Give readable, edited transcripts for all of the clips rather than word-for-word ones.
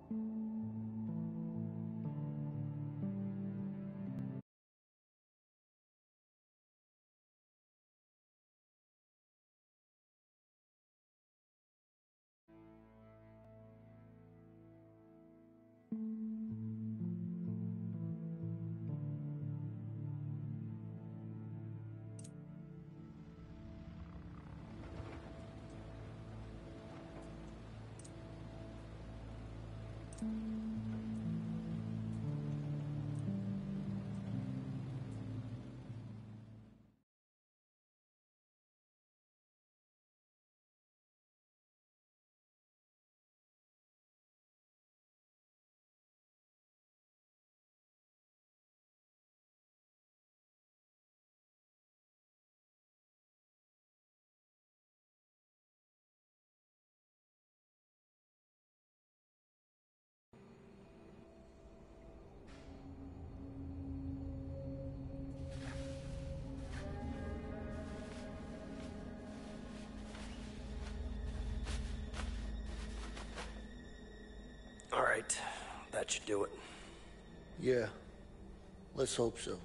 All right, that should do it. Yeah, let's hope so.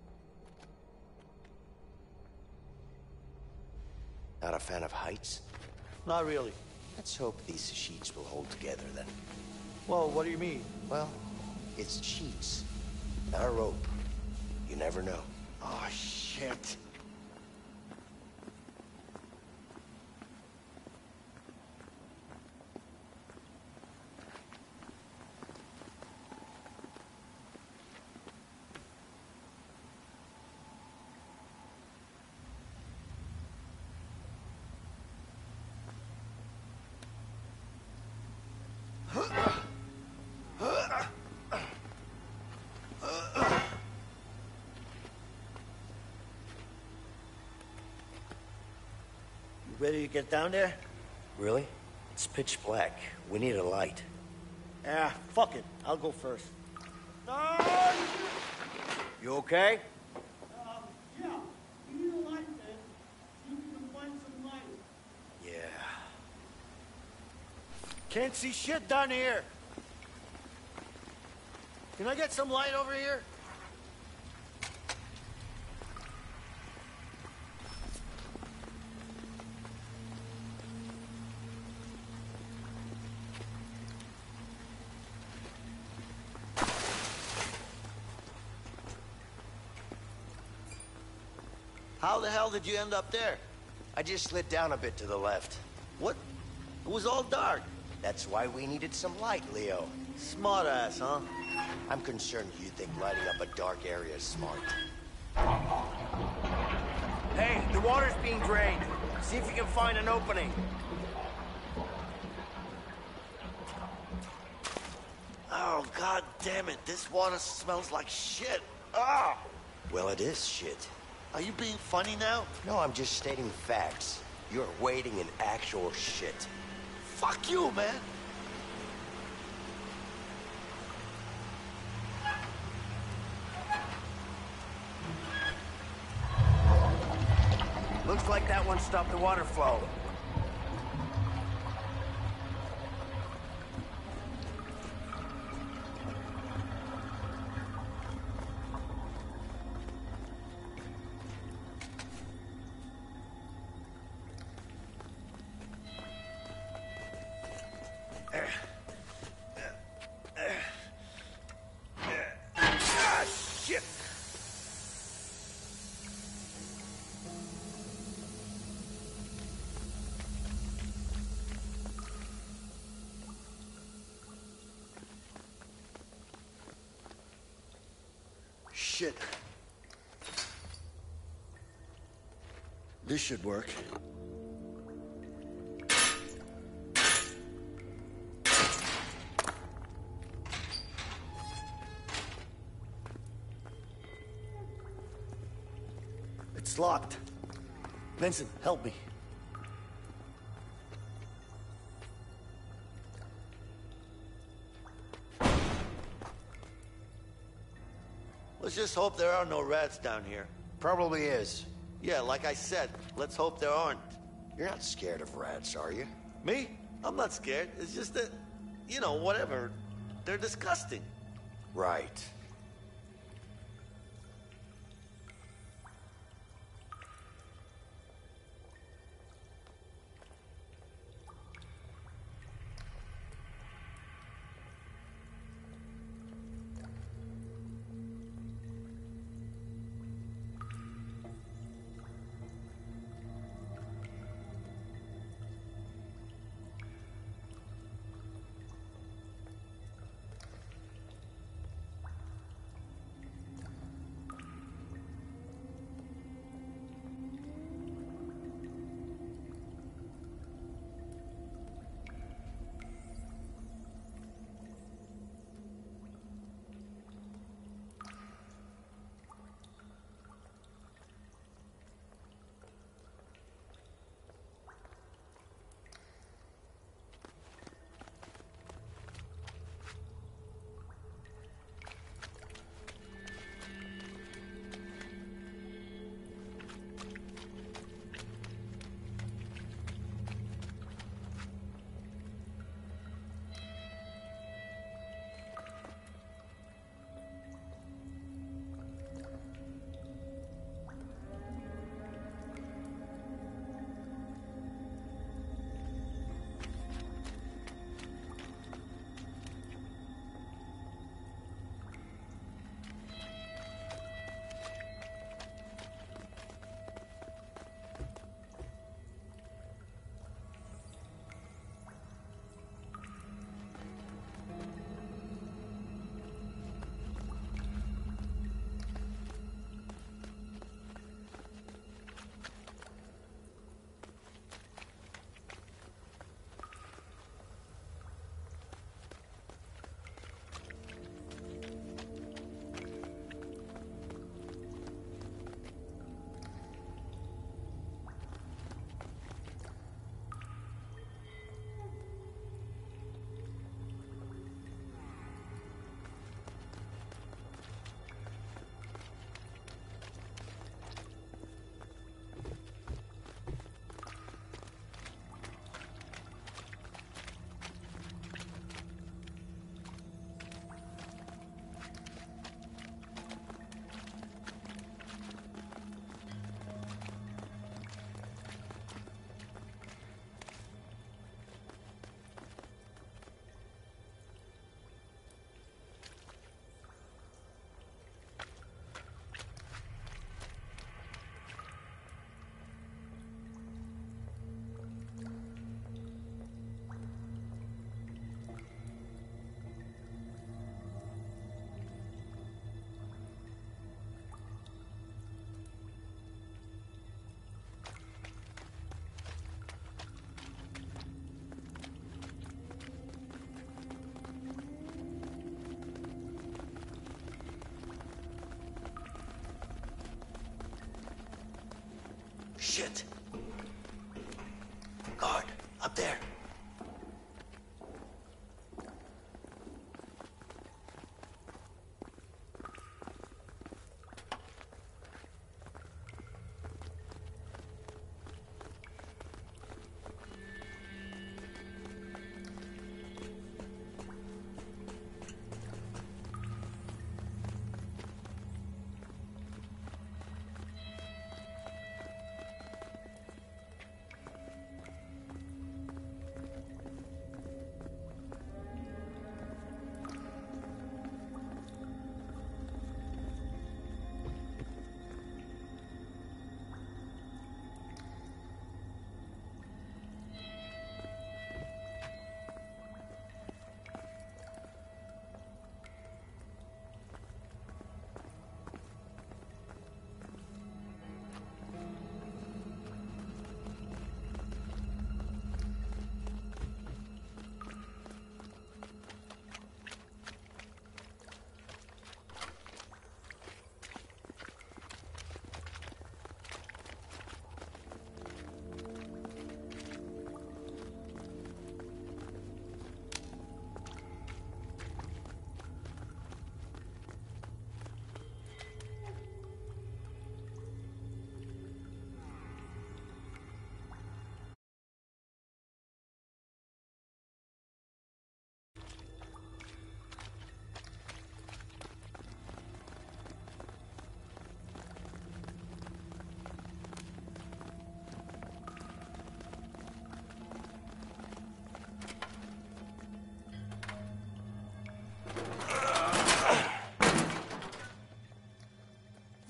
Not a fan of heights? Not really. Let's hope these sheets will hold together then. Well, what do you mean? Well, it's sheets, not a rope. You never know. Oh, shit. Ready to get down there? Really? It's pitch black. We need a light. Ah, fuck it. I'll go first. You okay? Yeah. We need a light, man. You can find some light. Yeah. Can't see shit down here. Can I get some light over here? How the hell did you end up there? I just slid down a bit to the left. What? It was all dark. That's why we needed some light, Leo. Smart ass, huh? I'm concerned you think lighting up a dark area is smart. Hey, the water's being drained. See if you can find an opening. Oh, god damn it. This water smells like shit. Ah! Well, it is shit. Are you being funny now? No, I'm just stating facts. You're wading in actual shit. Fuck you, man. Looks like that one stopped the water flow. Shit. This should work. It's locked. Vincent, help me. Let's just hope there are no rats down here. Probably is. Yeah, like I said, let's hope there aren't. You're not scared of rats, are you? Me? I'm not scared. It's just that, you know, whatever. They're disgusting. Right. Shit! Guard, up there.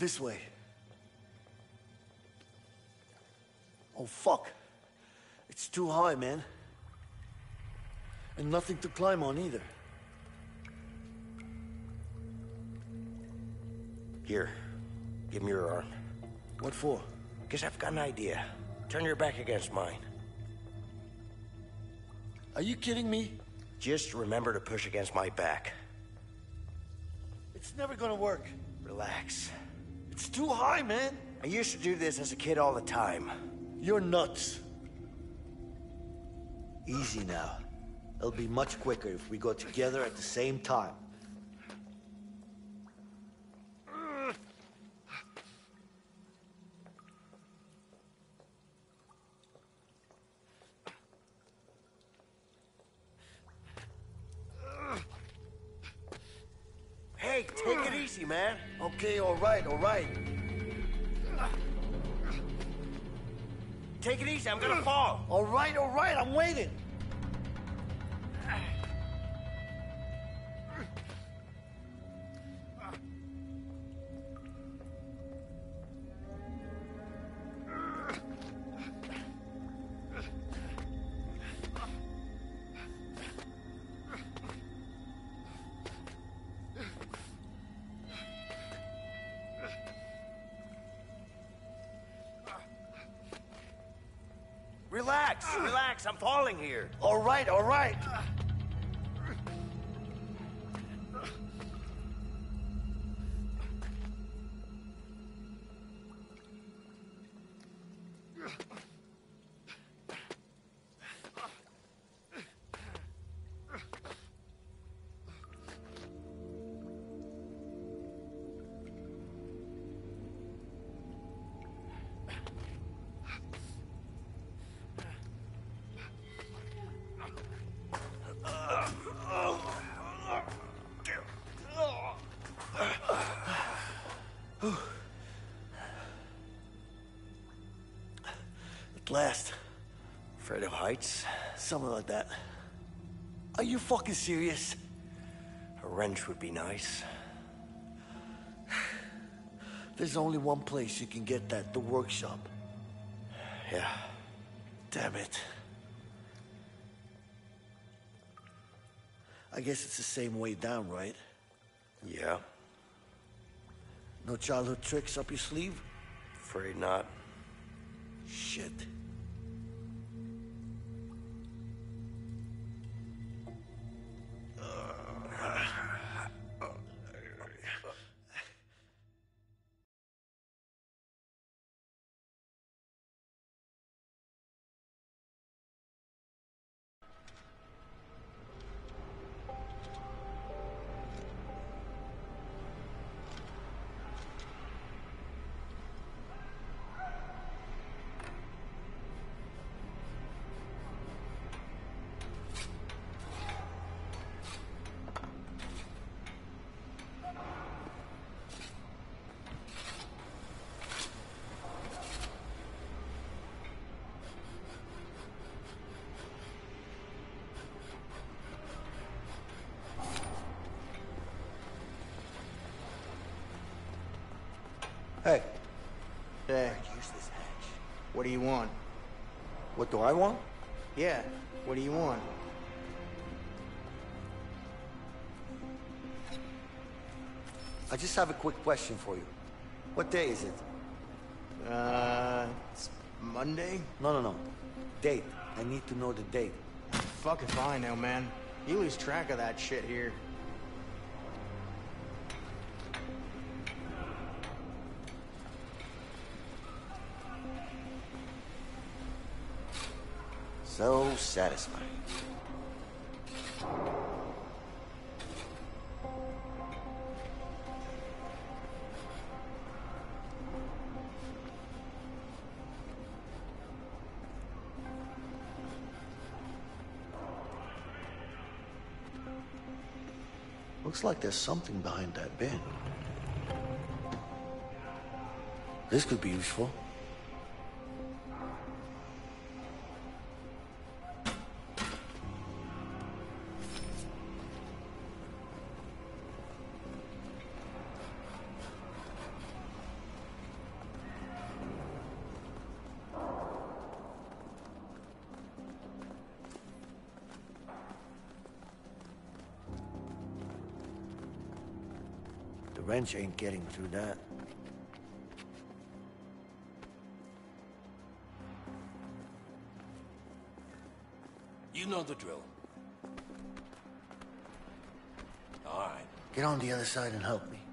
This way. Oh, fuck. It's too high, man. And nothing to climb on either. Here, give me your arm. What for? Guess I've got an idea. Turn your back against mine. Are you kidding me? Just remember to push against my back. It's never gonna work. Relax. It's too high, man. I used to do this as a kid all the time. You're nuts. Easy now. It'll be much quicker if we go together at the same time. Hey, take it easy, man. Okay, all right, all right. Take it easy, I'm gonna fall. All right, I'm waiting. Relax, I'm falling here. All right, all right. At last. Afraid of heights? Something like that. Are you fucking serious? A wrench would be nice. There's only one place you can get that, the workshop. Yeah. Damn it. I guess it's the same way down, right? Yeah. No childhood tricks up your sleeve? Afraid not. Shit. Hey, Hey, use this hatch. what do you want? What do I want? Yeah, what do you want? I just have a quick question for you. What day is it? It's Monday? No. Date. I need to know the date. Fuck if I know, man. You lose track of that shit here. So satisfying. Looks like there's something behind that bin. This could be useful. wrench ain't getting through that. You know the drill. All right. Get on the other side and help me.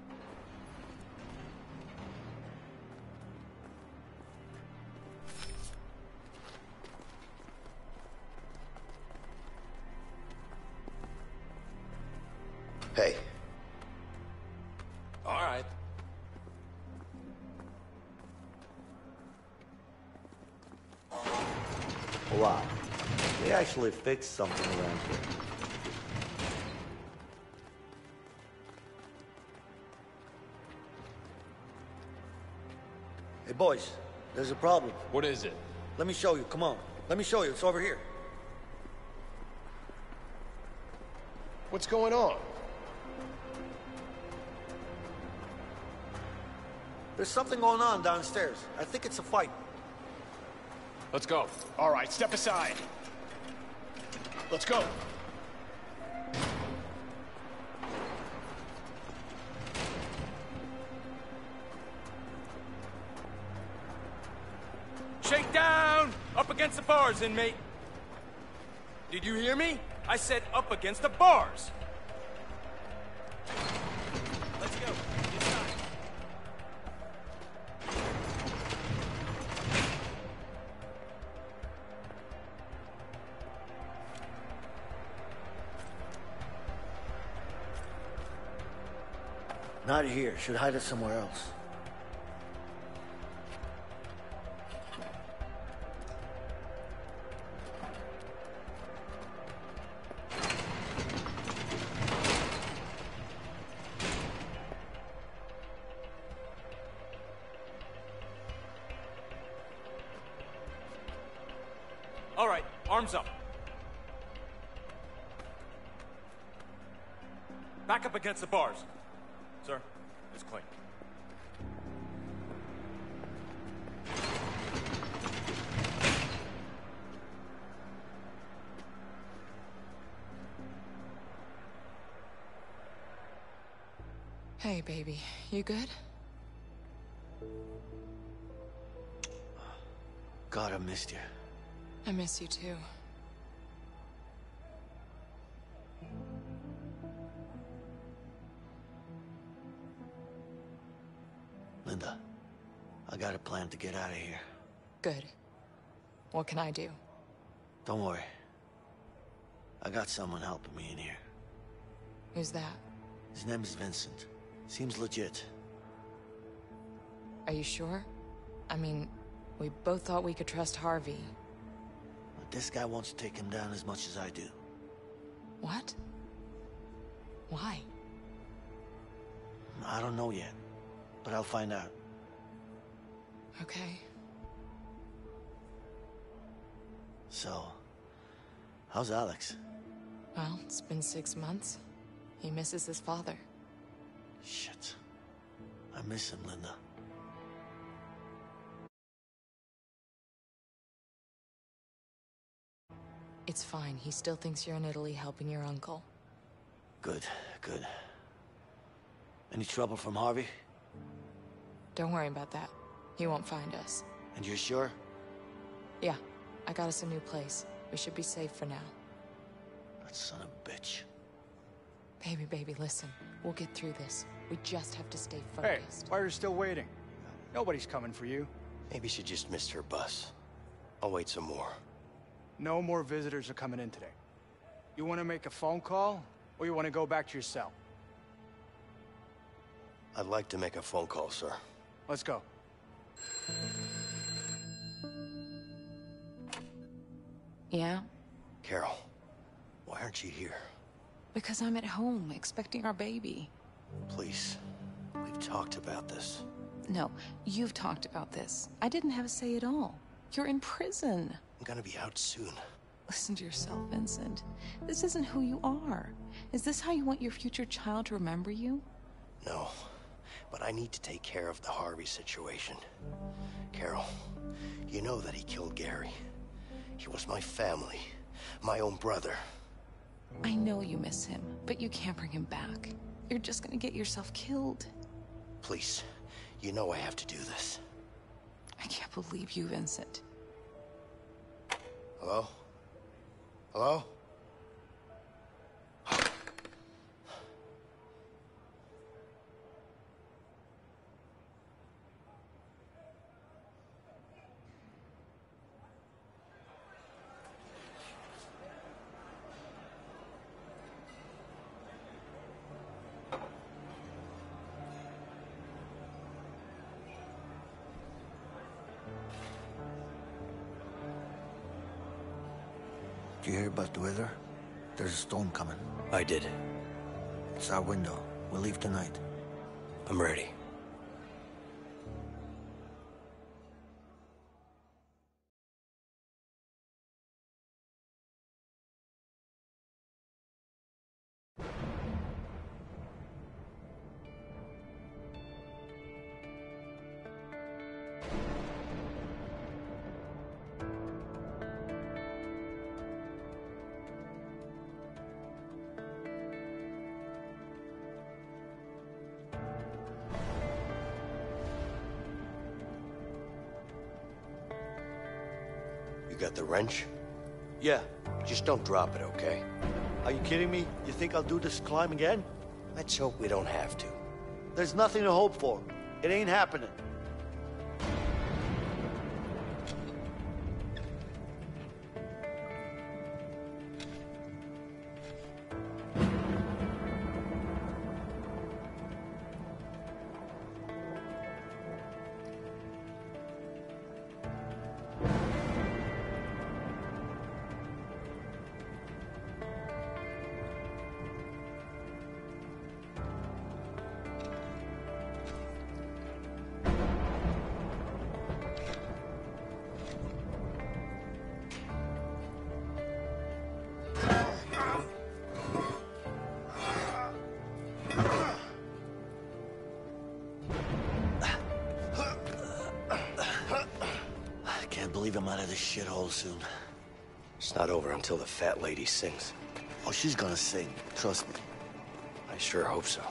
Hey. All right. Wow. They actually fixed something around here. Hey, boys. There's a problem. What is it? Let me show you. Come on. Let me show you. It's over here. What's going on? There's something going on downstairs. I think it's a fight. Let's go. All right, step aside. Let's go. Shake down! Up against the bars, inmate. Did you hear me? I said up against the bars. Let's go. Inside. Not here. Should hide it somewhere else. All right, arms up. Back up against the bars. Sir, it's clean. Hey, baby. You good? God, I missed you. I miss you too. Linda, I got a plan to get out of here. Good. What can I do? Don't worry. I got someone helping me in here. Who's that? His name is Vincent. Seems legit. Are you sure? I mean, we both thought we could trust Harvey. But this guy wants to take him down as much as I do. What? Why? I don't know yet, but I'll find out. Okay. So, how's Alex? Well, it's been 6 months. He misses his father. Shit. I miss him, Linda. It's fine. He still thinks you're in Italy helping your uncle. Good, good. Any trouble from Harvey? Don't worry about that. He won't find us. And you're sure? Yeah, I got us a new place. We should be safe for now. That son of a bitch. Baby, listen. We'll get through this. We just have to stay Hey, focused. why are you still waiting? Nobody's coming for you. Maybe she just missed her bus. I'll wait some more. No more visitors are coming in today. You want to make a phone call, or you want to go back to your cell? I'd like to make a phone call, sir. Let's go. Yeah? Carol, why aren't you here? Because I'm at home, expecting our baby. Please, we've talked about this. No, you've talked about this. I didn't have a say at all. You're in prison. I'm gonna be out soon. Listen to yourself, Vincent. This isn't who you are. Is this how you want your future child to remember you? No, but I need to take care of the Harvey situation. Carol, you know that he killed Gary. He was my family, my own brother. I know you miss him, but you can't bring him back. You're just gonna get yourself killed. Please, you know I have to do this. I can't believe you, Vincent. Hello? Hello? Do you hear about the weather? There's a storm coming. I did. It's our window. We'll leave tonight. I'm ready. You got the wrench? Yeah. Just don't drop it, okay? Are you kidding me? You think I'll do this climb again? Let's hope we don't have to. There's nothing to hope for. It ain't happening. I can't believe I'm out of this shithole soon. It's not over until the fat lady sings. Oh, she's gonna sing. Trust me. I sure hope so.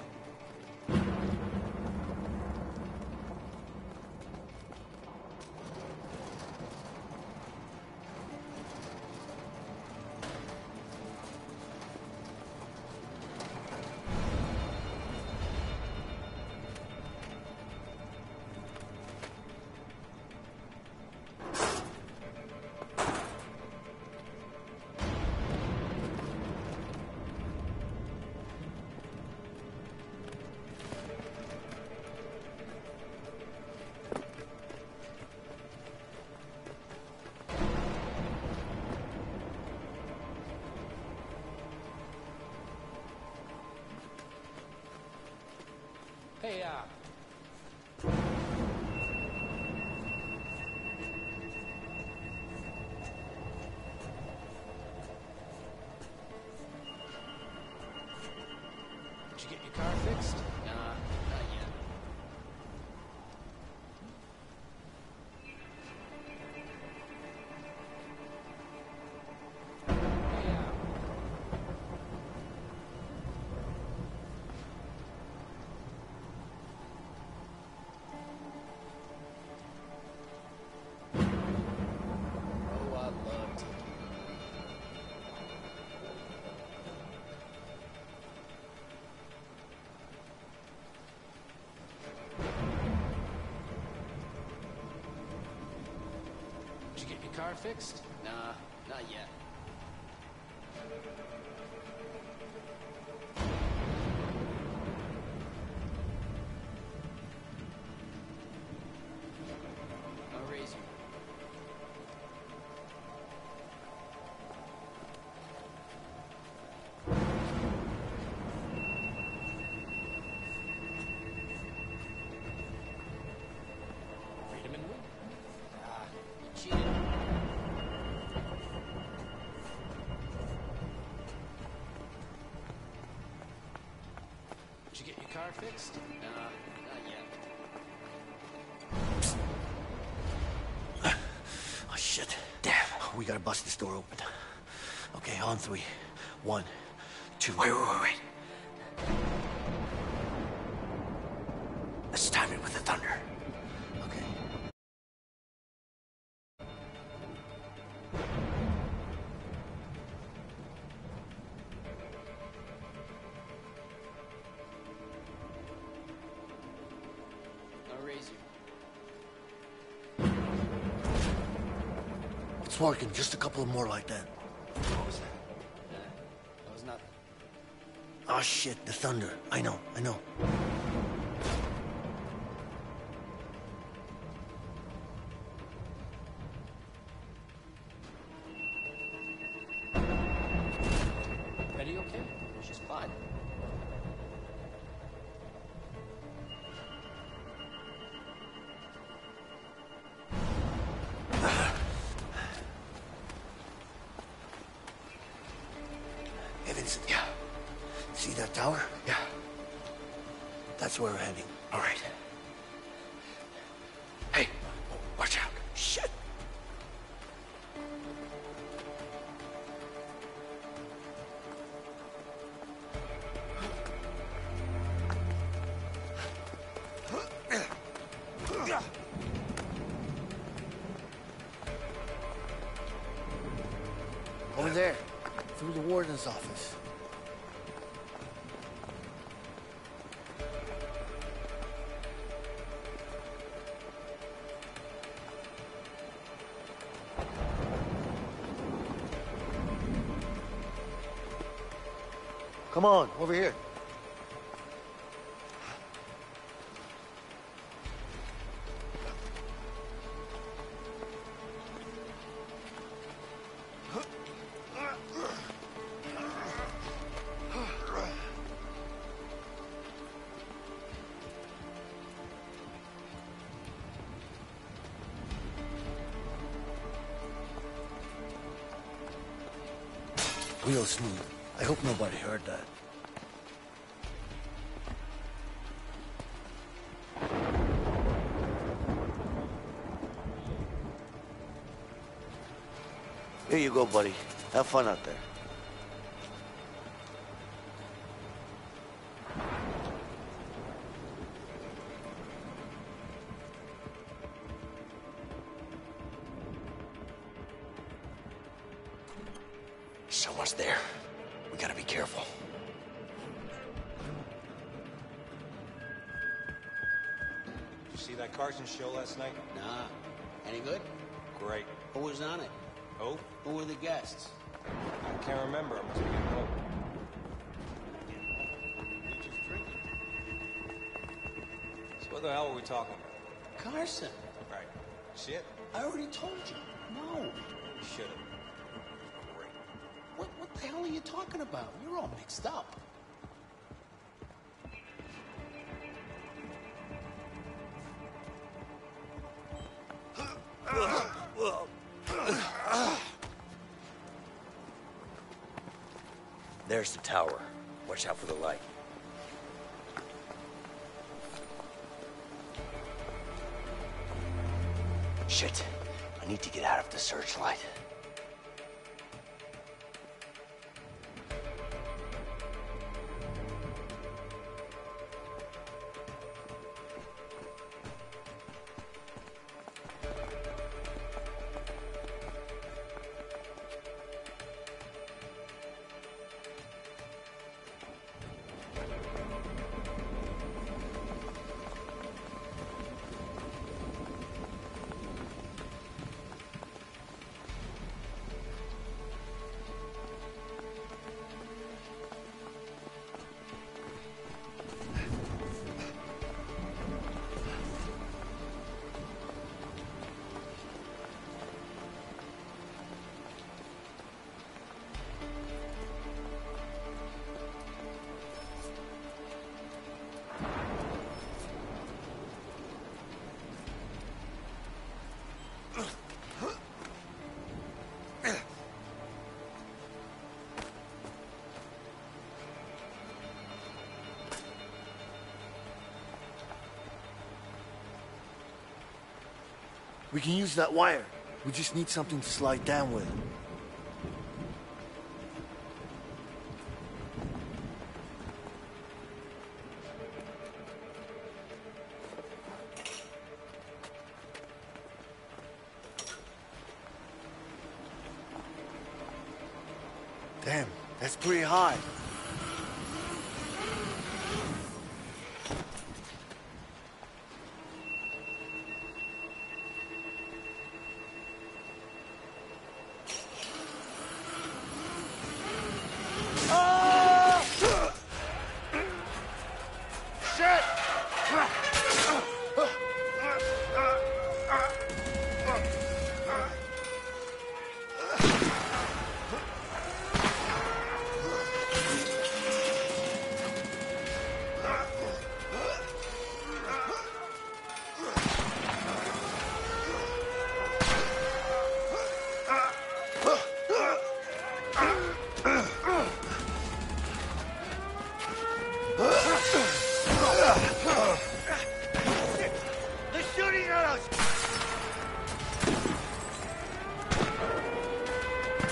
Hey, did you get your car fixed? Nah, not yet. Oh, I love Tiki. Did you get your car fixed? Nah, not yet. I'll raise you. Freedom and win. Ah, you cheated. Did you get your car fixed? Nah, not yet. Oh, shit. Damn. We gotta bust this door open. Okay, on three. 1, 2. Wait. Let's It's working. Just a couple more like that. What was that? That was nothing. Oh, shit. The thunder. I know. Betty okay? She's fine. Hey, Vincent. Yeah. See that tower? Yeah. That's where we're heading. All right. Hey, watch out. Shit. Over there, through the warden's office. Come on, over here. Real smooth. I hope nobody heard that. Here you go, buddy. Have fun out there. Someone's there. We gotta be careful. Did you see that Carson show last night? Nah. Any good? Great. Who was on it? Who? Who were the guests? I can't remember. I must be getting old. You're just drinking. So what the hell are we talking about? Carson. Right. Shit? I already told you. No. You should have. Great. What the hell are you talking about? You're all mixed up. There's the tower. Watch out for the light. Shit. I need to get out of the searchlight. We can use that wire. We just need something to slide down with. Damn, that's pretty high.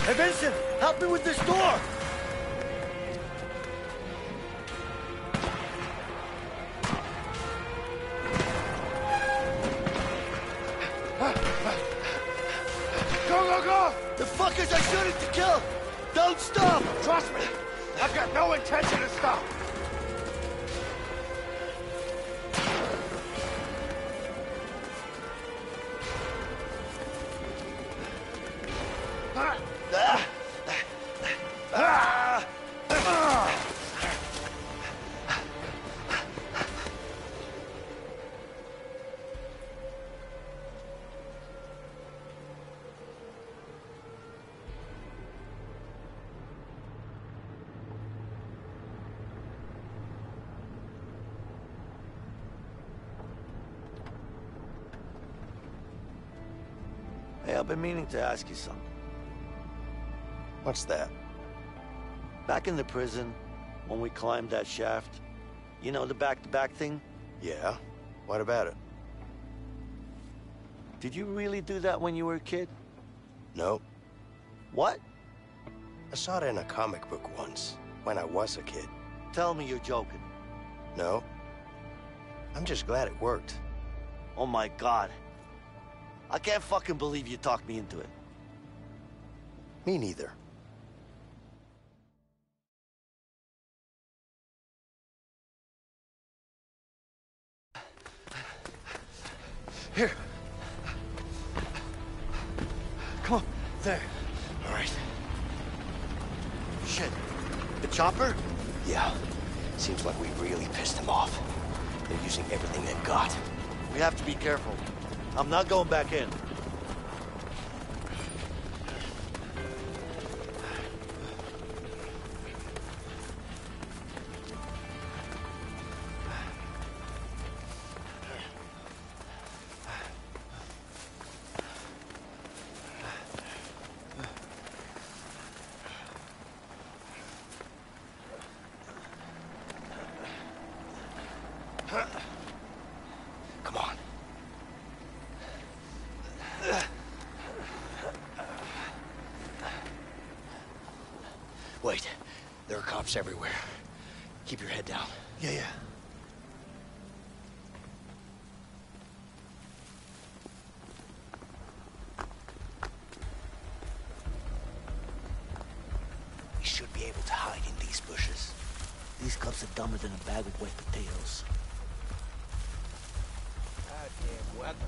Hey, Vincent, help me with this door! Go, go, go! The fuckers are shooting to kill! Don't stop! Trust me, I've got no intention to stop. Hey, I've been meaning to ask you something. What's that? Back in the prison, when we climbed that shaft, you know the back-to-back thing? Yeah? What about it? Did you really do that when you were a kid? No. What? I saw it in a comic book once, when I was a kid. Tell me you're joking. No. I'm just glad it worked. Oh my God. I can't fucking believe you talked me into it. Me neither. Here. Come on. There. All right. Shit. The chopper? Yeah. Seems like we really pissed them off. They're using everything they've got. We have to be careful. I'm not going back in. Come on. Wait. There are cops everywhere. Keep your head down. Yeah, yeah. We should be able to hide in these bushes. These cops are dumber than a bag of wet potatoes. Goddamn weather.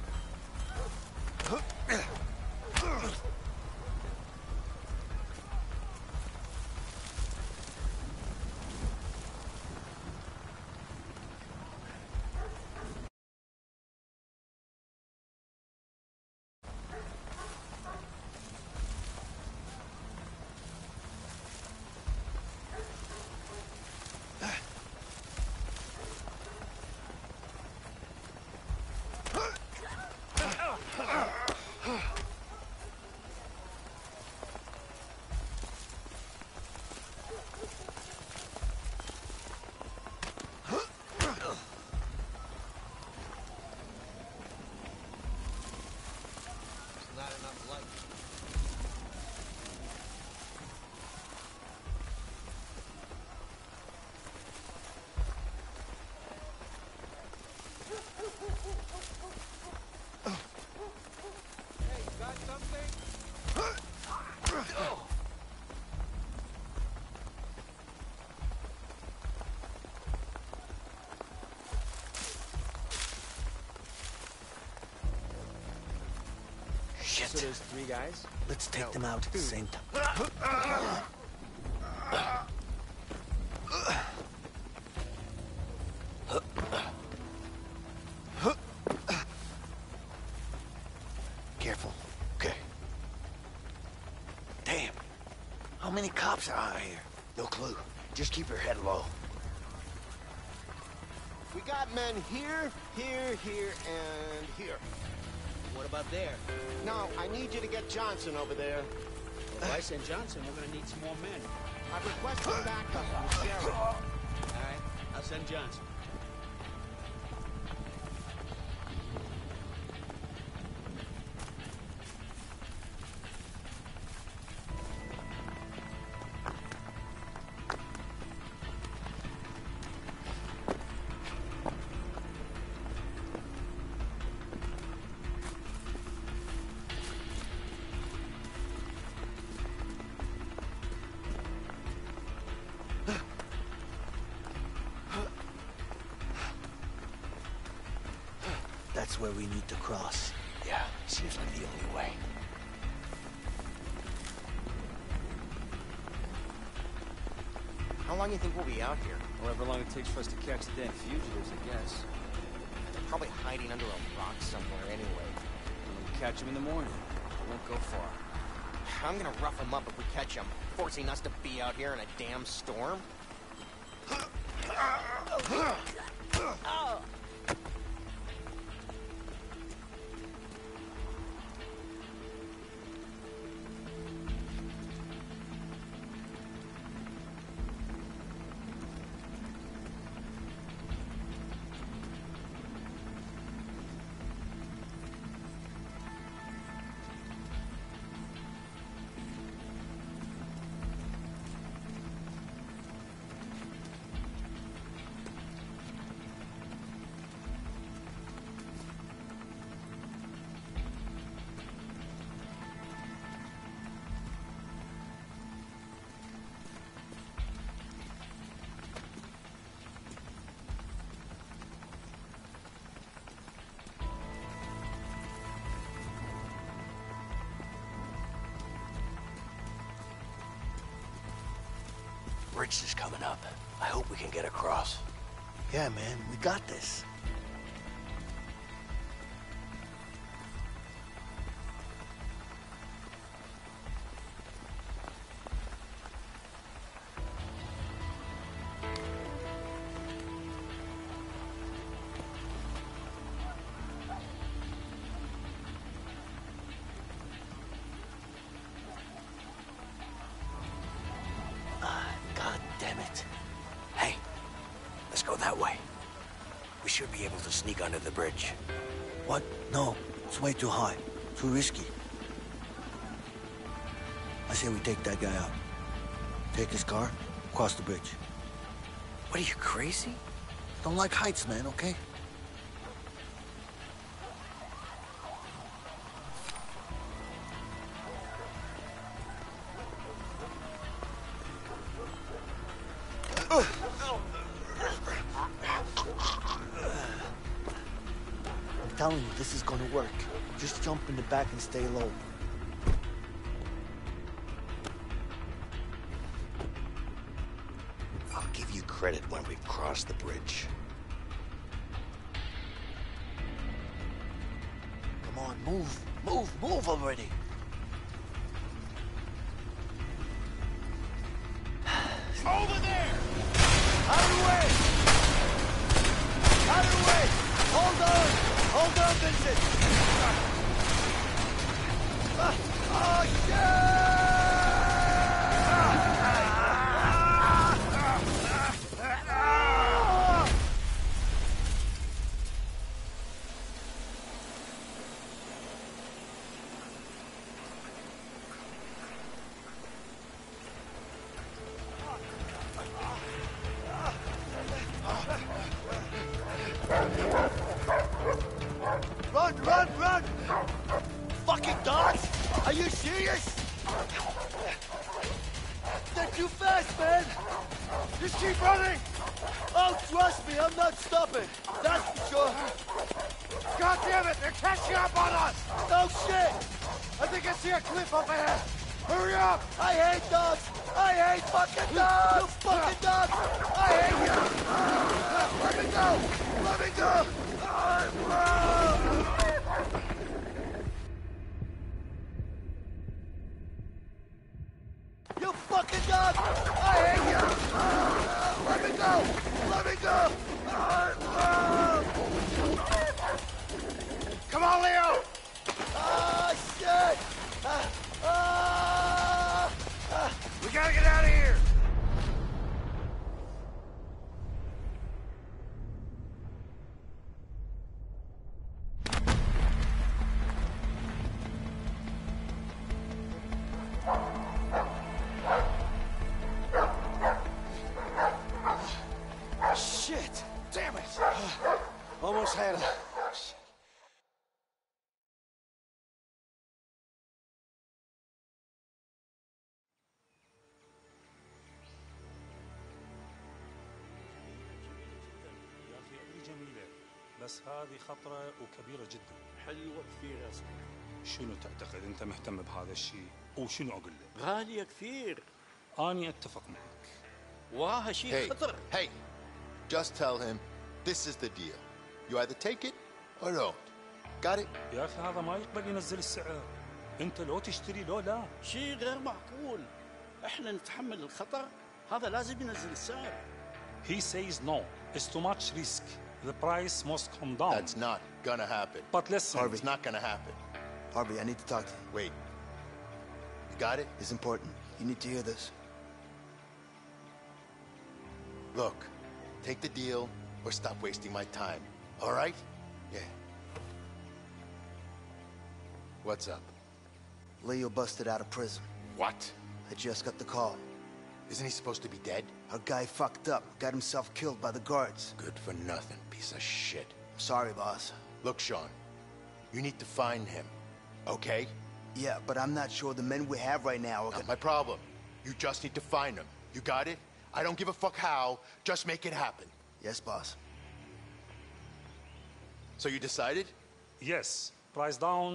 Shit. So there's 3 guys? Let's take them out at the same time. Careful. Okay. Damn. How many cops are out here? No clue. Just keep your head low. We got men here, here, here, and here. What about there? Now, I need you to get Johnson over there. Well, if I send Johnson, we're gonna need some more men. I've requested backup from the sheriff. All right, I'll send Johnson. where we need to cross. Yeah, seems like the only way. How long do you think we'll be out here? However long it takes for us to catch the damn fugitives, I guess. They're probably hiding under a rock somewhere anyway. We'll catch them in the morning. It won't go far. I'm gonna rough them up if we catch them, forcing us to be out here in a damn storm. Bridge is coming up. I hope we can get across. Yeah, man, we got this. God damn it. Hey, let's go that way. We should be able to sneak under the bridge. What? No, it's way too high. Too risky. I say we take that guy out. Take his car, cross the bridge. What are you, crazy? Don't like heights, man, okay? I'm telling you, this is gonna work. Just jump in the back and stay low. I'll give you credit when we've crossed the bridge. Come on, move, move, move already. Over there! Out of the way! Out of the way! Hold on! Hold on, Vincent! Oh, Run, run, run! Fucking dogs! Are you serious? They're too fast, man! Just keep running! Oh, trust me, I'm not stopping. That's for sure. God damn it, they're catching up on us! Oh, shit! I think I see a cliff up ahead. Hurry up! I hate dogs! I hate fucking dogs! You fucking dogs! I hate you! Let me go! Let me go! You fucking dog! I hate you! Let me go! Let me go! Come on, Leo! Ah, shit! We gotta get out of here! Shit! Damn it! Almost had him. بس هذه خطرة وكبيرة جدا. حلوة كثير يا صاحبي. شنو تعتقد أنت مهتم بهذا الشيء وشنو أقول لك؟ غالية كثير. أنا أتفق معك. وها شيء خطر. Hey, just tell him this is the deal. You either take it or don't. Got it? يا أخي هذا ما يقبل ينزل السعر. أنت لو تشتري لو لا. شيء غير معقول. إحنا نتحمل الخطر. هذا لازم ينزل السعر. He says no. It's too much risk. The price must come down. That's not gonna happen. But listen, Harvey, it's not gonna happen. Harvey, I need to talk to you. Wait. You got it? It's important. You need to hear this. Look, take the deal or stop wasting my time. All right? Yeah. What's up? Leo busted out of prison. What? I just got the call. Isn't he supposed to be dead? Our guy fucked up, got himself killed by the guards. Good for nothing, piece of shit. Sorry, boss. Look, Sean, you need to find him, okay? Yeah, but I'm not sure the men we have right now are Not my problem. You just need to find him. You got it? I don't give a fuck how, just make it happen. Yes, boss. So you decided? yes, price down.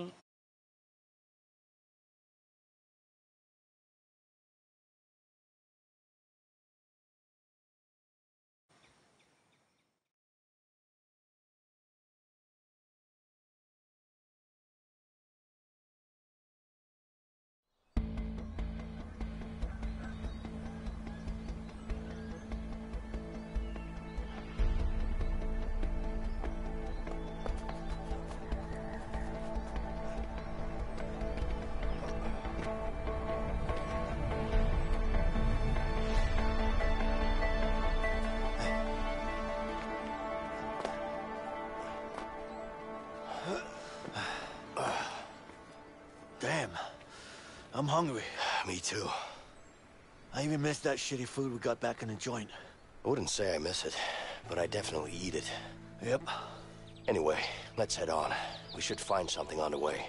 Damn. I'm hungry. Me too. I even missed that shitty food we got back in the joint. I wouldn't say I miss it, but I definitely eat it. Yep. Anyway, let's head on. We should find something on the way.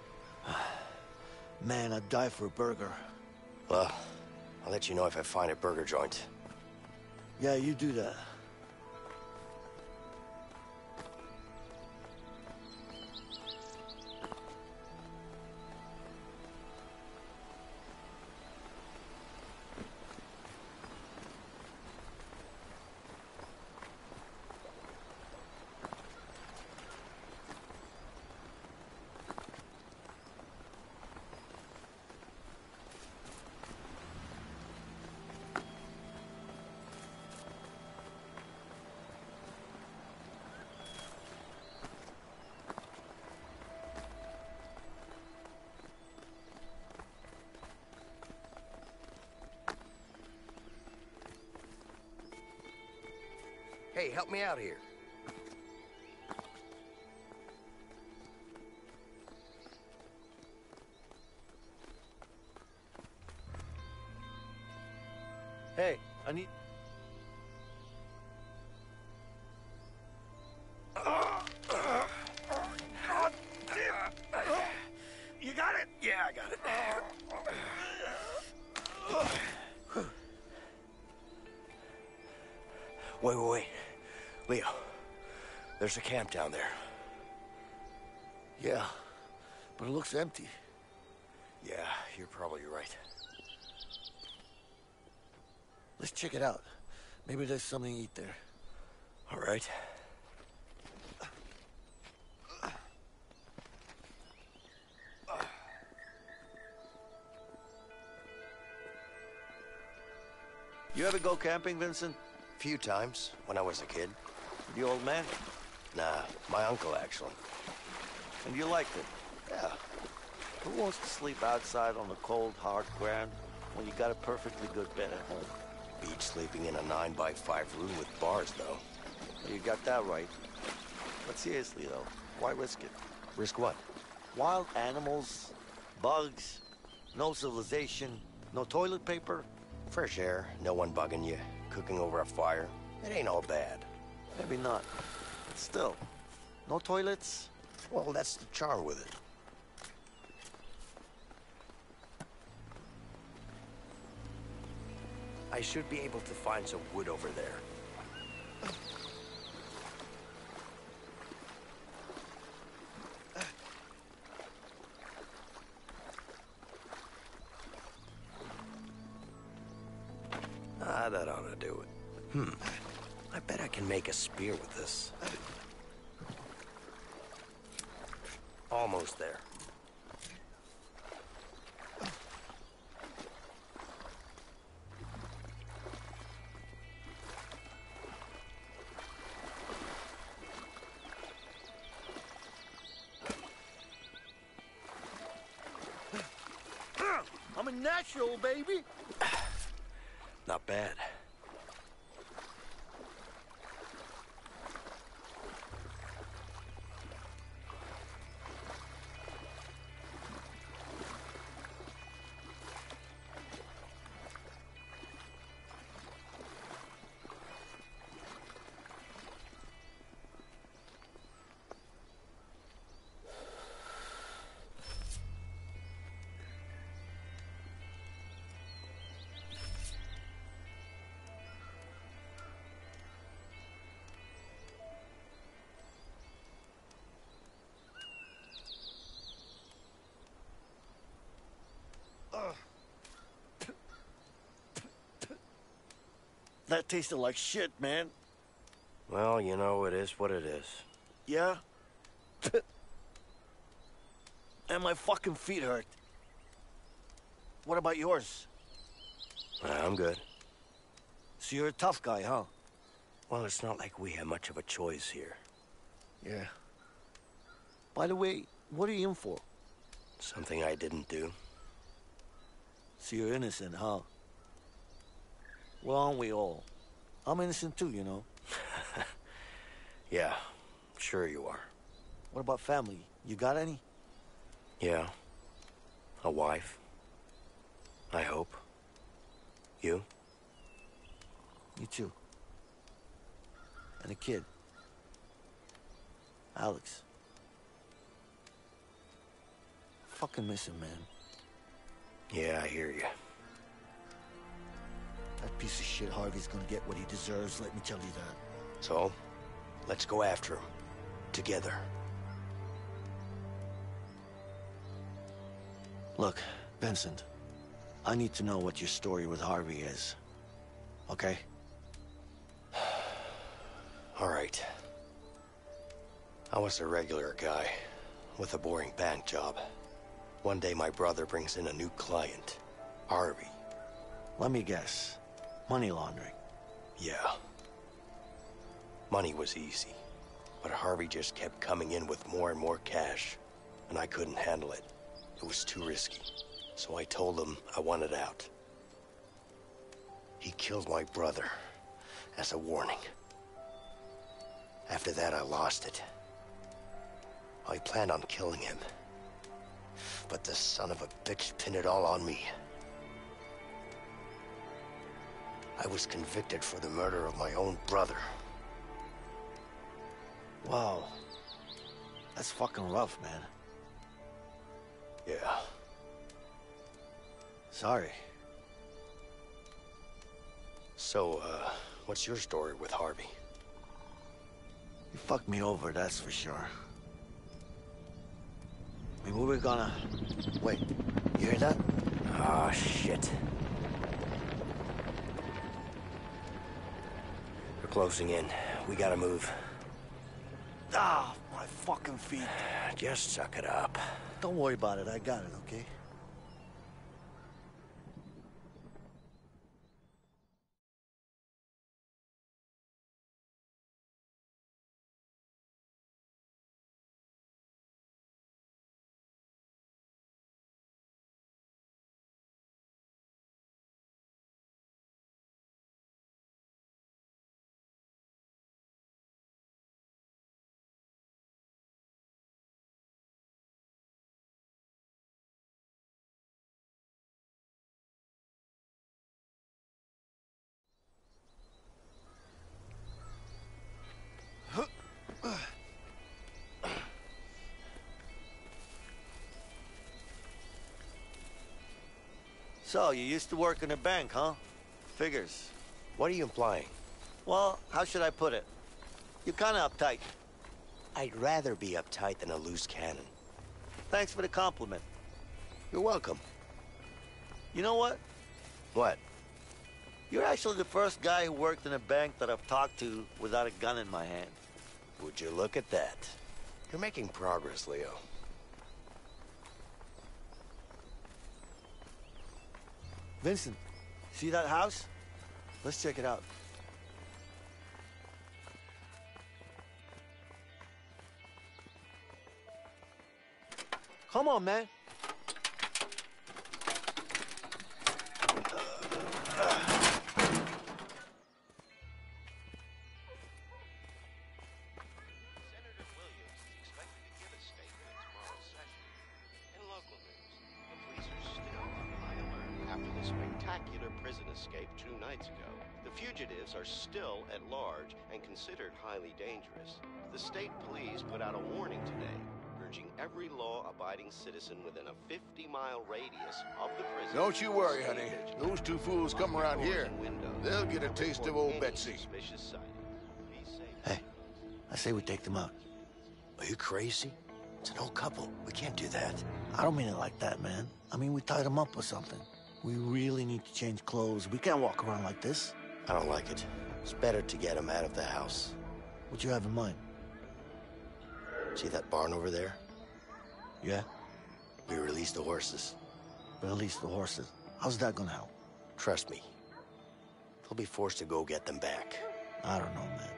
Man, I'd die for a burger. Well, I'll let you know if I find a burger joint. Yeah, you do that. Hey, help me out here. Hey, I need... You got it? Yeah, I got it. Wait. Leo, there's a camp down there. Yeah, but it looks empty. Yeah, you're probably right. Let's check it out. Maybe there's something to eat there. All right. You ever go camping, Vincent? A few times, when I was a kid. The old man? Nah, my uncle, actually. And you liked it? Yeah. Who wants to sleep outside on the cold, hard ground when you got a perfectly good bed at home? Beach sleeping in a 9x5 room with bars, though. You got that right. But seriously, though, why risk it? Risk what? Wild animals, bugs, no civilization, no toilet paper. Fresh air, no one bugging you, cooking over a fire. It ain't all bad. Maybe not. But still, no toilets? Well, that's the charm with it. I should be able to find some wood over there. I bet I can make a spear with this. Almost there. I'm a natural, baby. Not bad. That tasted like shit, man. Well, you know, it is what it is. Yeah? And my fucking feet hurt. What about yours? I'm good. So you're a tough guy, huh? Well, it's not like we have much of a choice here. Yeah. By the way, what are you in for? Something I didn't do. So you're innocent, huh? Well, aren't we all? I'm innocent too, you know. Yeah, sure you are. What about family? You got any? Yeah. A wife. I hope. You? Me too. And a kid. Alex. Fucking miss him, man. Yeah, I hear you. That piece of shit Harvey's gonna get what he deserves, let me tell you that. So, let's go after him. Together. Look, Vincent, I need to know what your story with Harvey is. Okay? All right. I was a regular guy with a boring bank job. One day my brother brings in a new client, Harvey. Let me guess. Money laundering. Yeah. Money was easy, but Harvey just kept coming in with more and more cash, and I couldn't handle it. It was too risky, so I told him I wanted out. He killed my brother as a warning. After that, I lost it. I planned on killing him, but the son of a bitch pinned it all on me. I was convicted for the murder of my own brother. Wow. That's fucking rough, man. Yeah. Sorry. So, what's your story with Harvey? You fucked me over, that's for sure. I mean, we were gonna... Wait, you hear that? Ah, shit. They're closing in. We gotta move. Ah, my fucking feet. Just suck it up. Don't worry about it, I got it, okay? So, you used to work in a bank, huh? Figures. What are you implying? Well, how should I put it? You're kinda uptight. I'd rather be uptight than a loose cannon. Thanks for the compliment. You're welcome. You know what? What? You're actually the first guy who worked in a bank that I've talked to without a gun in my hand. Would you look at that? You're making progress, Leo. Vincent, see that house? Let's check it out. Come on, man. Spectacular prison escape 2 nights ago. The fugitives are still at large and considered highly dangerous. The state police put out a warning today, urging every law-abiding citizen within a 50-mile radius of the prison. Don't you worry, honey. Those two fools come around here, they'll get a taste of old Betsy. Hey, I say we take them out. Are you crazy? It's an old couple. We can't do that. I don't mean it like that, man. I mean, we tied them up or something. We really need to change clothes. We can't walk around like this. I don't like it. It's better to get them out of the house. What you have in mind? See that barn over there? Yeah? We released the horses. Release the horses? How's that gonna help? Trust me. They'll be forced to go get them back. I don't know, man.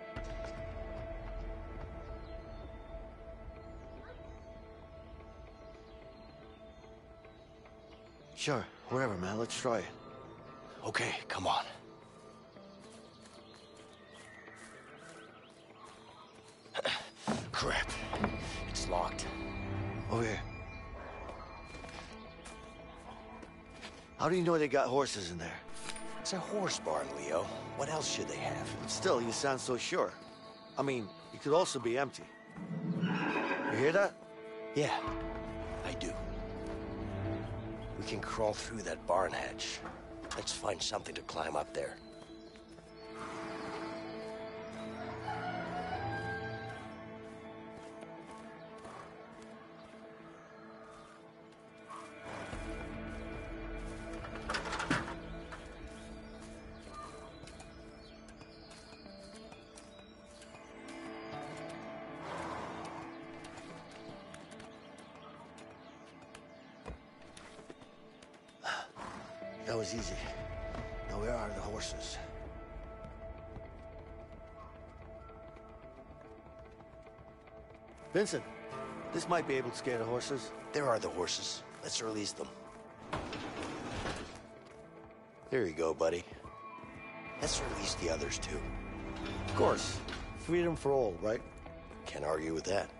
Sure, wherever, man. Let's try it. Okay, come on. Crap. It's locked. Over here. How do you know they got horses in there? It's a horse barn, Leo. What else should they have? But still, you sound so sure. I mean, it could also be empty. You hear that? Yeah, I do. We can crawl through that barn hatch. Let's find something to climb up there. That was easy. Now where are the horses? Vincent, this might be able to scare the horses. There are the horses. Let's release them. There you go, buddy. Let's release the others, too. Of course. Freedom for all, right? Can't argue with that.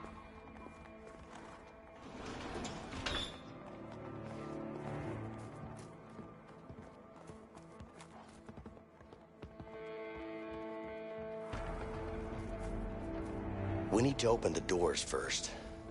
We need to open the doors first.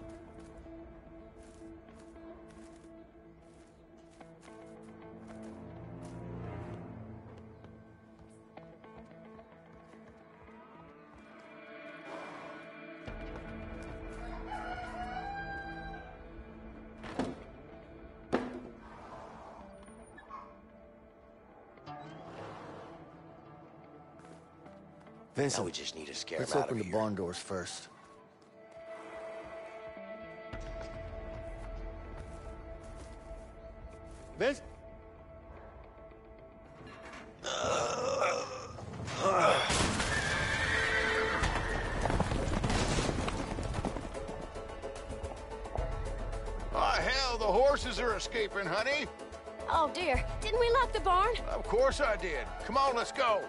Vincent, now we just need to scare let's them out open of the here. barn doors first. Vince? Oh, hell, the horses are escaping, honey. Oh, dear. Didn't we lock the barn? Of course I did. Come on, let's go.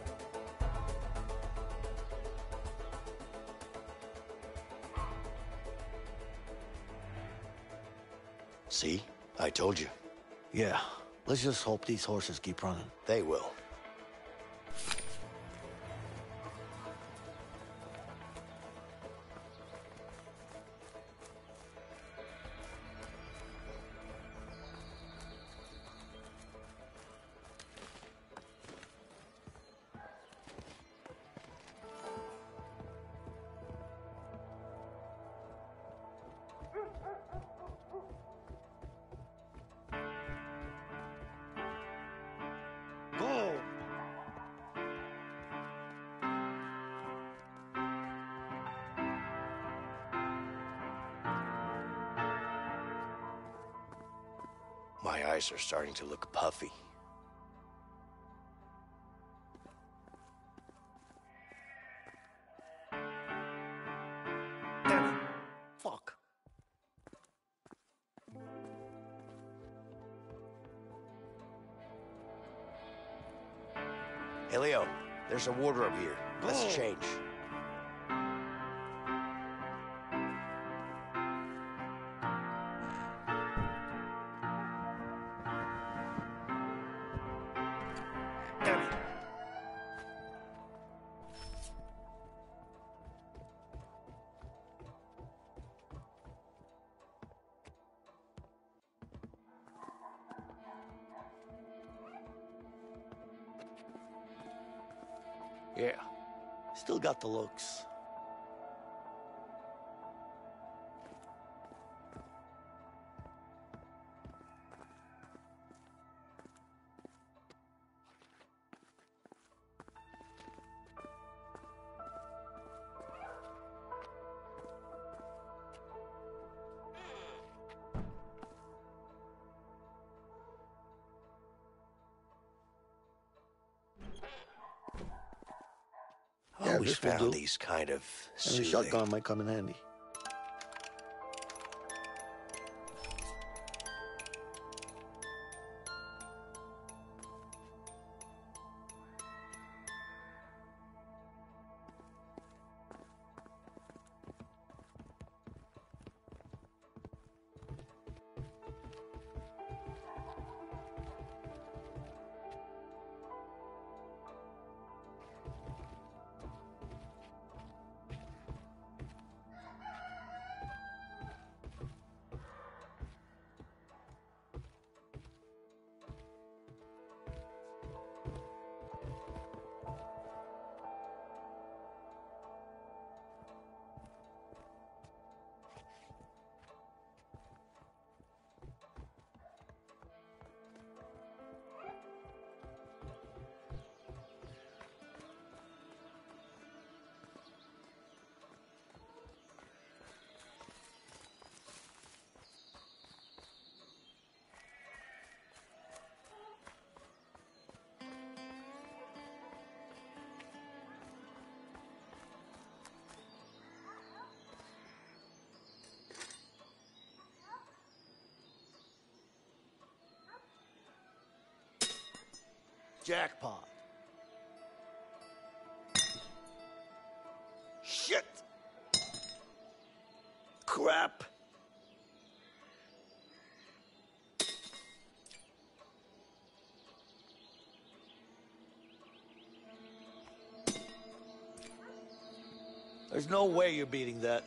See? I told you. Yeah. Let's just hope these horses keep running. They will. Go! My eyes are starting to look puffy. Damn it. Fuck. Hey, Leo, there's a wardrobe here. Let's change. Damn it. Yeah, still got the looks. I always this will found do. these kind of And a soothing. shotgun might come in handy. Jackpot. Shit. Crap. There's no way you're beating that.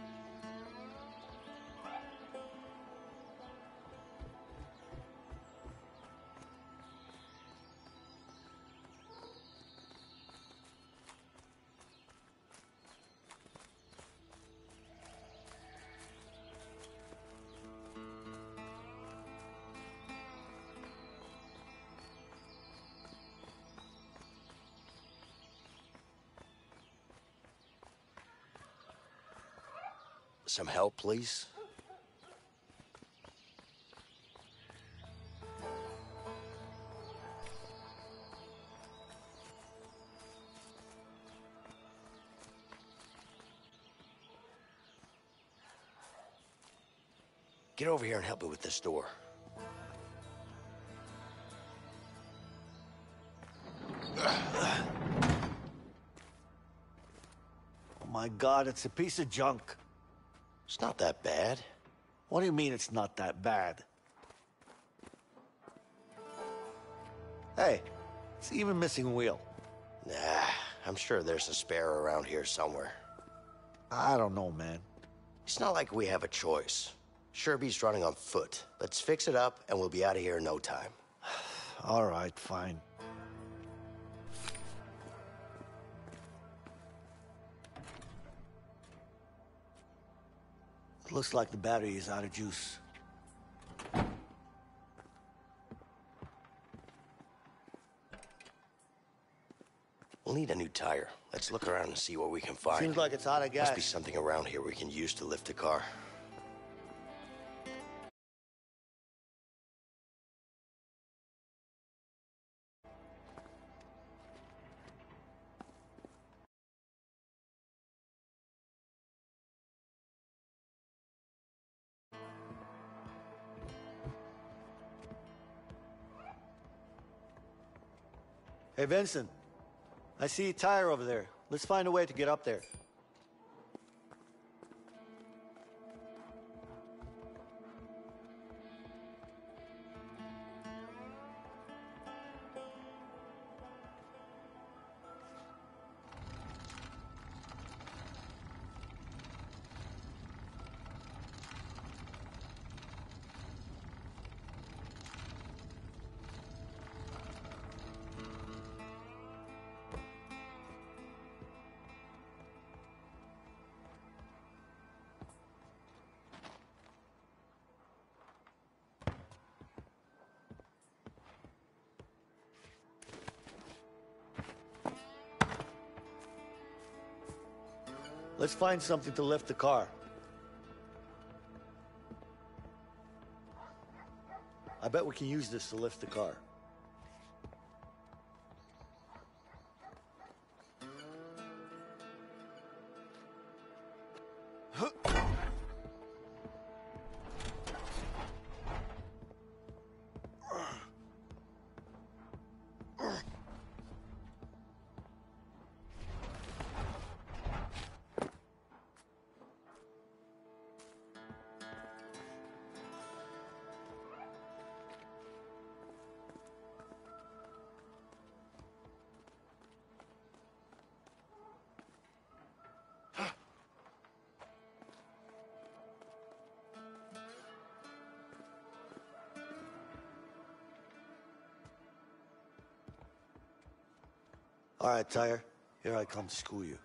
Some help, please? Get over here and help me with this door. Oh my God, it's a piece of junk. It's not that bad. What do you mean it's not that bad? Hey, it's even missing a wheel. Nah, I'm sure there's a spare around here somewhere. I don't know, man. It's not like we have a choice. Sherby's running on foot. Let's fix it up and we'll be out of here in no time. All right, fine. Looks like the battery is out of juice. We'll need a new tire. Let's look around and see what we can find. Seems like it's out of gas. Must be something around here we can use to lift a car. Hey, Vincent. I see a tire over there. Let's find a way to get up there. Let's find something to lift the car. I bet we can use this to lift the car. All right, Tire. Here I come to school you.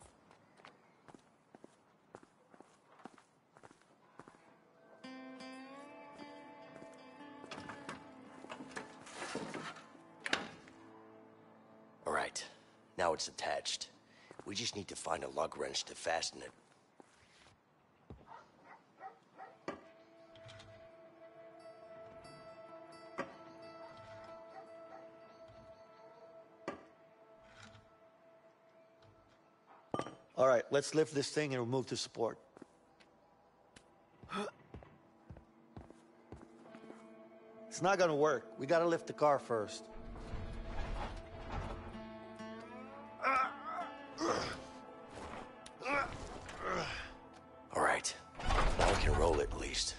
All right. Now it's attached. We just need to find a lug wrench to fasten it. All right, let's lift this thing and remove the support. It's not gonna work. We gotta lift the car first. All right. Now we can roll it at least.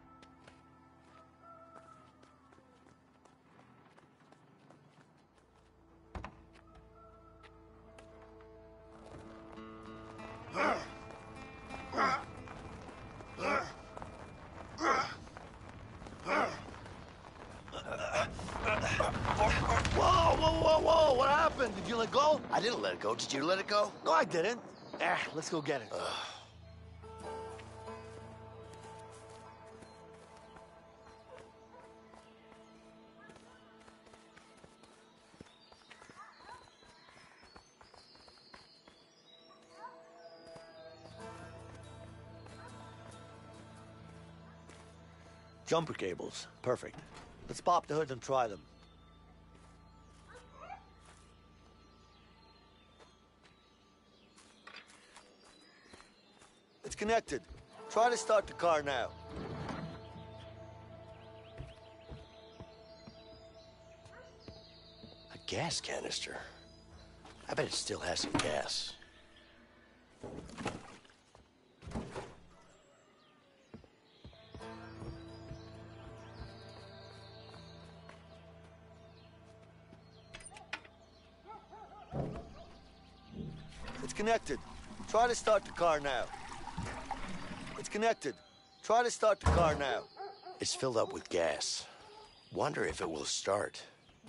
Whoa, what happened? Did you let go? I didn't let it go. Did you let it go? No, I didn't. Let's go get it. Jumper cables. Perfect. Let's pop the hood and try them. It's connected. Try to start the car now. A gas canister. I bet it still has some gas. It's connected. Try to start the car now. It's connected. Try to start the car now. It's filled up with gas. Wonder if it will start.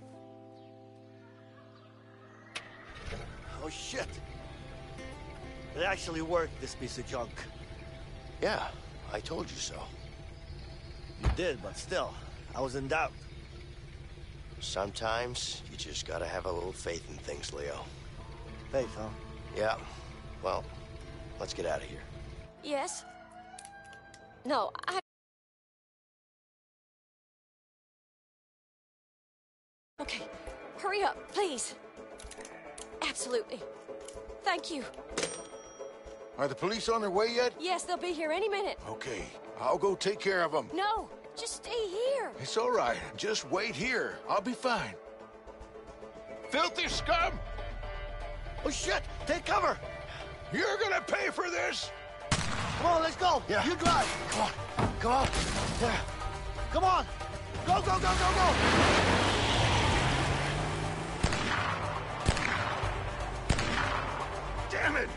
Oh, shit. It actually worked, this piece of junk. Yeah, I told you so. You did, but still, I was in doubt. Sometimes you just gotta have a little faith in things, Leo. Faith, huh? Yeah. Well, let's get out of here. Yes? No, Okay, hurry up, please. Absolutely. Thank you. Are the police on their way yet? Yes, they'll be here any minute. Okay, I'll go take care of them. No, just stay here. It's all right. Just wait here. I'll be fine. filthy scum! Oh, shit! Take cover! You're gonna pay for this! Come on, let's go! Yeah. You drive! Come on! Come on! Yeah. Come on! Go, go, go, go, go! Damn it!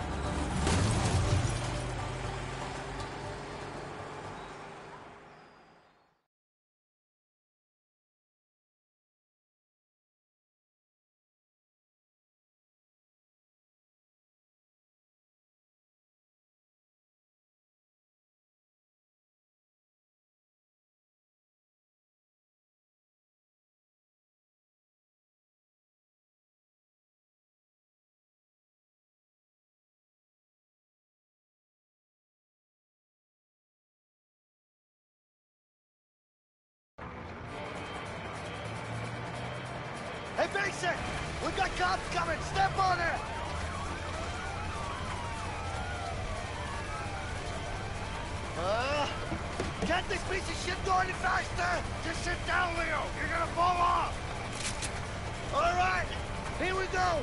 Hey, Basic! We got cops coming! Step on it! Get this piece of shit going any faster! Just sit down, Leo! You're gonna fall off! All right! Here we go!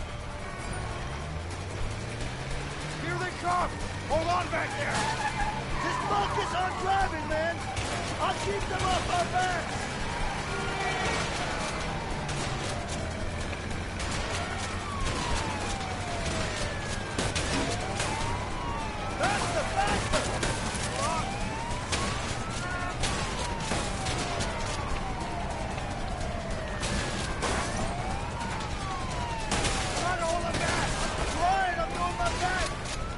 Here they come! Hold on back there! Just focus on driving, man! I'll keep them off our backs! Faster, faster! Try to hold them back! I'm trying, I'm doing my best!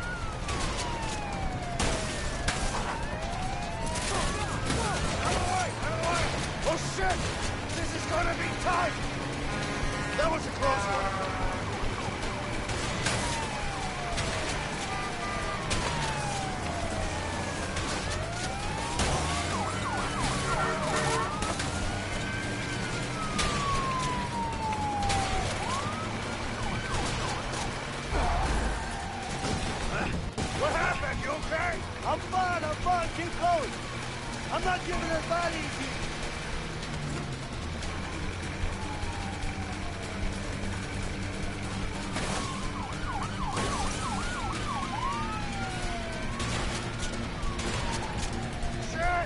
Out of the way, out of the way! Oh shit! This is gonna be tight! That was a close one. What happened? You okay? I'm fine. Keep going. I'm not giving it that easy. Shit!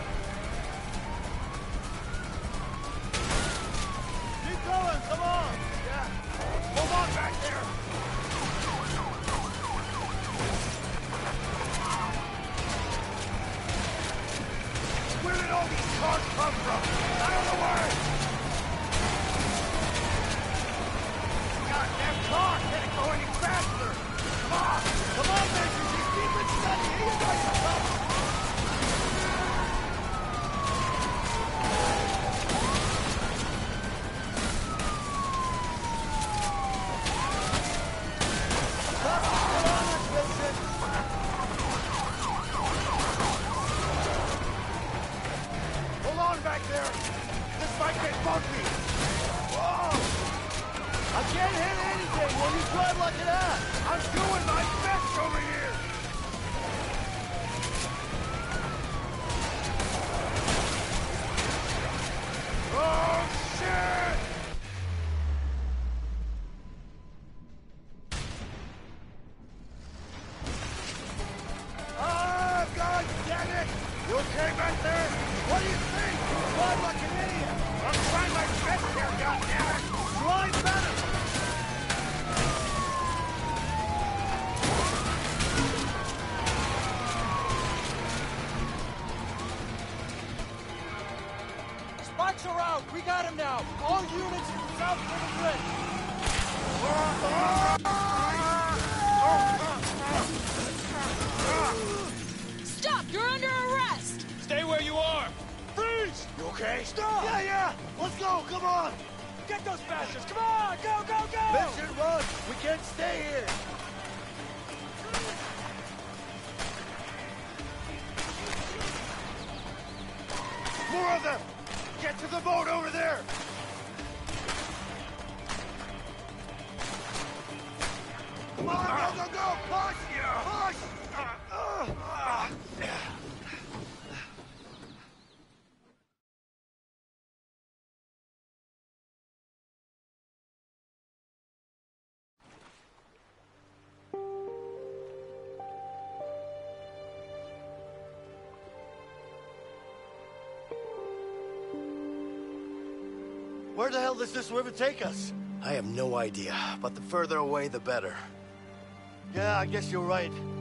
Keep going, come on! Yeah. Hold on back there! Where did all these cars come from? Out of the way! Goddamn car can't go any faster! Come on, Mason, just keep it steady! Here you go, you come! Hold on back there! This might get bumpy! Whoa! I can't hit anything when you drive like that! I'm doing my best over here! Oh, shit! Ah, God damn it! You okay back there? What do you think? You drive like an idiot! I'm trying my best here, goddammit! Drive better! Spikes are out! We got him now! All units south of the bridge! Stop! You're under arrest! Stay where you are! Freeze! You okay? Stop! Yeah! Let's go! Come on! Get those bastards! Come on! Go, go, go! Mission run! We can't stay here! More of them! Get to the boat over there! Come on, go, go, go! Push! Push! Where the hell does this river take us? I have no idea, but the further away, the better. Yeah, I guess you're right.